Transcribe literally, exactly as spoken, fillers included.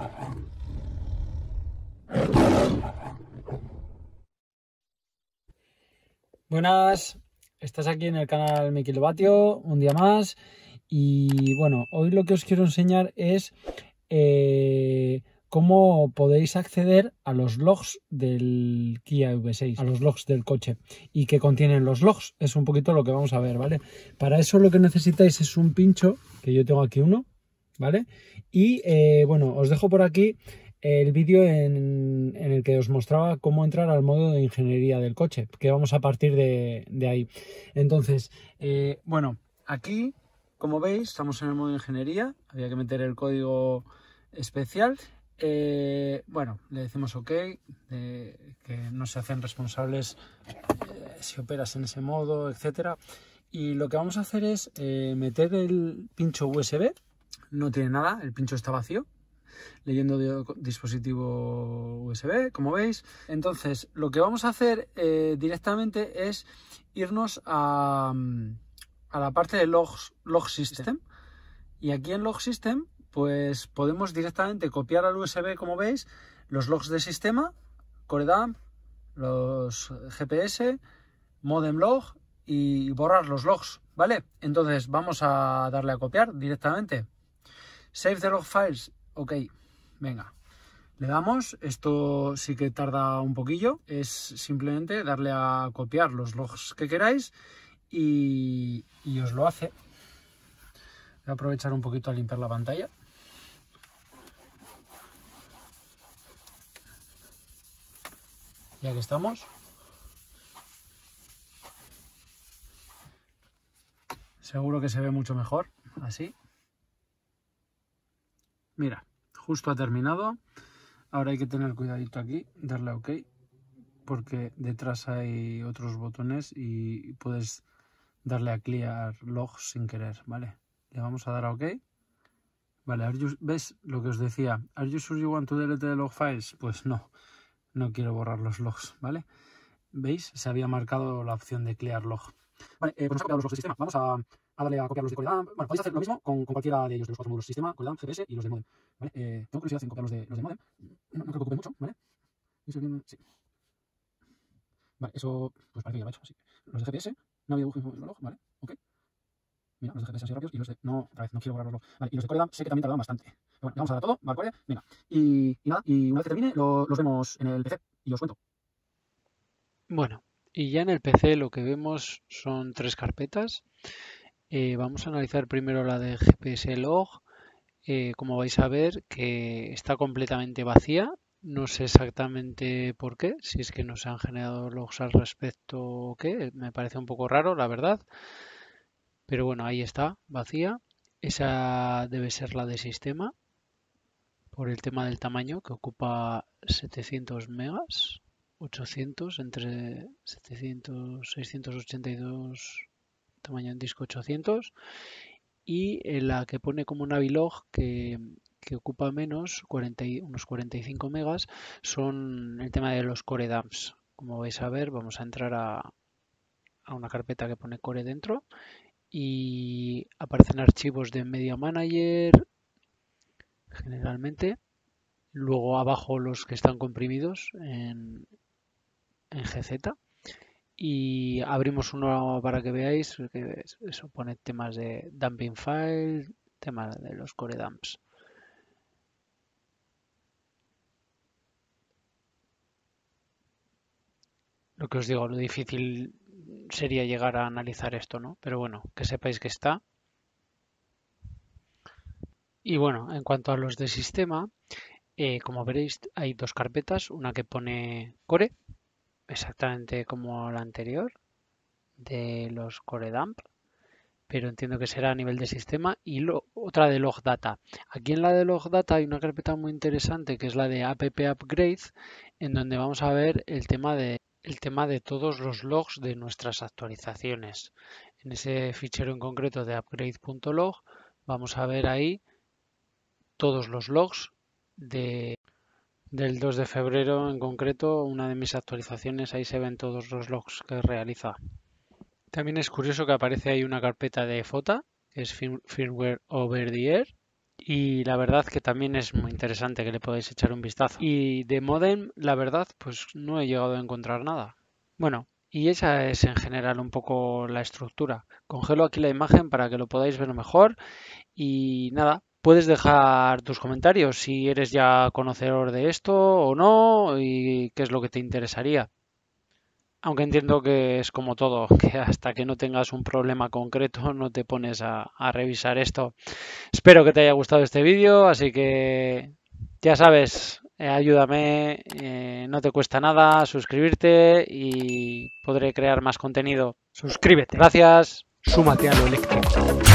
Buenas, estás aquí en el canal Mi Kilovatio, un día más. Y bueno, hoy lo que os quiero enseñar es eh, cómo podéis acceder a los logs del Kia V seis, a los logs del coche, y qué contienen los logs. Es un poquito lo que vamos a ver, ¿vale? Para eso lo que necesitáis es un pincho, que yo tengo aquí uno, ¿vale? Y eh, bueno, os dejo por aquí el vídeo en, en el que os mostraba cómo entrar al modo de ingeniería del coche, que vamos a partir de, de ahí. Entonces, eh, bueno, aquí, como veis, estamos en el modo de ingeniería. Había que meter el código especial. Eh, bueno, le decimos OK, eh, que no se hacen responsables eh, si operas en ese modo, etcétera. Y lo que vamos a hacer es eh, meter el pincho U S B. No tiene nada, el pincho está vacío. Leyendo de dispositivo U S B, como veis. Entonces, lo que vamos a hacer eh, directamente es irnos a, a la parte de logs, log system. Y aquí en log system, pues podemos directamente copiar al U S B, como veis, los logs de sistema, core dump, los G P S, modem log y borrar los logs, ¿vale? Entonces vamos a darle a copiar directamente. Save the log files. Ok, venga, le damos. Esto sí que tarda un poquillo. Es simplemente darle a copiar los logs que queráis y, y os lo hace. Voy a aprovechar un poquito a limpiar la pantalla. Ya que estamos. Seguro que se ve mucho mejor así. Mira, justo ha terminado. Ahora hay que tener cuidadito aquí, darle a OK, porque detrás hay otros botones y puedes darle a clear logs sin querer, ¿vale? Le vamos a dar a OK. Vale, are you, ¿ves lo que os decía? ¿Are you sure you want to delete the log files? Pues no, no quiero borrar los logs, ¿vale? ¿Veis? Se había marcado la opción de clear log. Vale, eh, pues nos ha copiado los logs del sistema. Vamos a, a darle a copiar los de core dump. Bueno, podéis hacer lo mismo con, con cualquiera de ellos, de los cuatro módulos sistema, core dump, G P S y los de modem. ¿Vale? Eh, tengo curiosidad en copiar los de, los de modem. No, no creo que ocupe mucho, ¿vale? Sí. Vale, eso pues parece que ya lo he hecho. Así. Los de G P S, no había dibujos en el log, ¿vale? Ok. Mira, los de G P S han sido rápidos y los de... No, otra vez, no quiero borrarlos. Vale, y los de core dump sé que también tardan bastante. Pero bueno, le vamos a dar todo, ¿vale? Venga. Y, y nada, y una vez que termine, lo, los vemos en el P C y os cuento. Bueno, y ya en el P C lo que vemos son tres carpetas. Eh, vamos a analizar primero la de G P S log. Eh, como vais a ver que está completamente vacía. No sé exactamente por qué, si es que no se han generado logs al respecto o qué. Me parece un poco raro, la verdad. Pero bueno, ahí está, vacía. Esa debe ser la de sistema, por el tema del tamaño, que ocupa setecientos megas. ochocientos, entre setecientos, seiscientos ochenta y dos, tamaño en disco ochocientos, y en la que pone como Navilog que, que ocupa menos, cuarenta, unos cuarenta y cinco megas, son el tema de los core dumps. Como vais a ver, vamos a entrar a, a una carpeta que pone core dentro y aparecen archivos de Media Manager generalmente. Luego abajo los que están comprimidos en, en G Z. Y abrimos uno para que veáis que eso pone temas de dumping file, temas de los core dumps. Lo que os digo, lo difícil sería llegar a analizar esto, ¿no? Pero bueno, que sepáis que está. Y bueno, en cuanto a los de sistema, eh, como veréis, hay dos carpetas, una que pone core, exactamente como la anterior, de los core dump, pero entiendo que será a nivel de sistema, y lo, otra de log data. Aquí en la de log data hay una carpeta muy interesante que es la de app upgrade, en donde vamos a ver el tema de el tema de todos los logs de nuestras actualizaciones. En ese fichero en concreto de upgrade.log vamos a ver ahí todos los logs de del dos de febrero en concreto, una de mis actualizaciones, ahí se ven todos los logs que realiza. También es curioso que aparece ahí una carpeta de F O T A, que es Firmware Over the Air, y la verdad que también es muy interesante que le podáis echar un vistazo. Y de modem, la verdad, pues no he llegado a encontrar nada. Bueno, y esa es en general un poco la estructura. Congelo aquí la imagen para que lo podáis ver mejor y nada, puedes dejar tus comentarios si eres ya conocedor de esto o no y qué es lo que te interesaría. Aunque entiendo que es como todo, que hasta que no tengas un problema concreto no te pones a, a revisar esto. Espero que te haya gustado este vídeo, así que ya sabes, eh, ayúdame, eh, no te cuesta nada suscribirte y podré crear más contenido. Suscríbete. Gracias. Súmate a lo eléctrico.